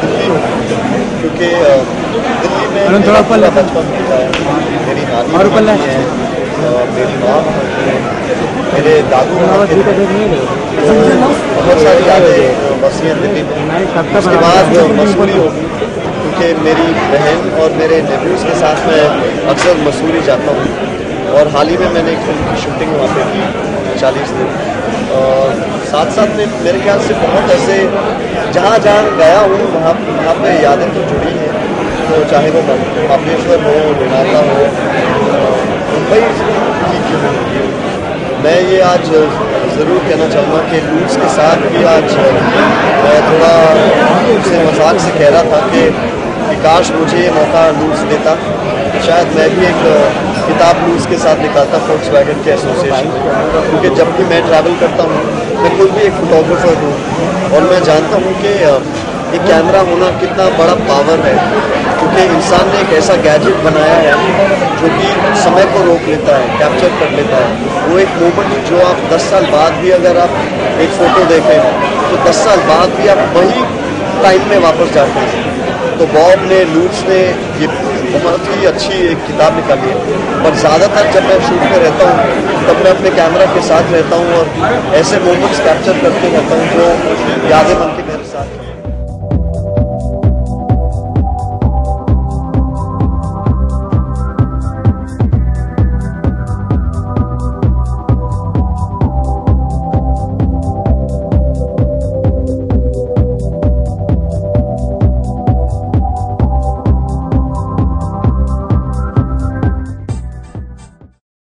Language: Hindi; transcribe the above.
दिल्ली हूँ, क्योंकि दिल्ली में मेरा पूरा बचपन बीता है। मेरी नानी वहाँ की है, मेरी माँ वहाँ की है, मेरे दादू वहाँ के हैं, बहुत सारी यादें बसी हैं दिल्ली में। उसके बाद मसूरी होगी, क्योंकि मेरी बहन और मेरे नेफ्यूज़ के साथ मैं अक्सर मसूरी जाता हूँ। और हाल ही में मैंने एक फिल्म की शूटिंग वहाँ पे की 40 दिन। साथ साथ में मेरे ख्याल से बहुत ऐसे जहाँ गया हूँ वहाँ पे यादें तो जुड़ी हैं। तो चाहे वो महाबलेश्वर हो, लोनावला हो, मुंबई की क्यों हो, मैं ये आज ज़रूर कहना चाहूँगा कि लूट्स के साथ भी आज मैं थोड़ा उसे मजाक से कह रहा था कि काश मुझे ये मौका लूट्स देता, शायद मैं भी एक किताब लूट्स के साथ निकालता Volkswagen के एसोसिएशन में। क्योंकि जब भी मैं ट्रैवल करता हूँ, मैं खुद भी एक फोटोग्राफर हूँ और मैं जानता हूँ कि ये कैमरा होना कितना बड़ा पावर है। क्योंकि इंसान ने एक ऐसा गैजेट बनाया है जो कि समय को रोक लेता है, कैप्चर कर लेता है। वो एक मोमेंट जो आप 10 साल बाद भी अगर आप एक फ़ोटो देखें तो 10 साल बाद भी आप वही टाइम में वापस जाते हैं। तो बॉब ने, लूट्स ने ये बहुत ही अच्छी एक किताब निकाली है। पर ज़्यादातर जब मैं शूट में रहता हूँ तब मैं अपने कैमरा के साथ रहता हूँ और ऐसे मोमेंट्स कैप्चर करते रहता हूँ जो यादें बन के मेरे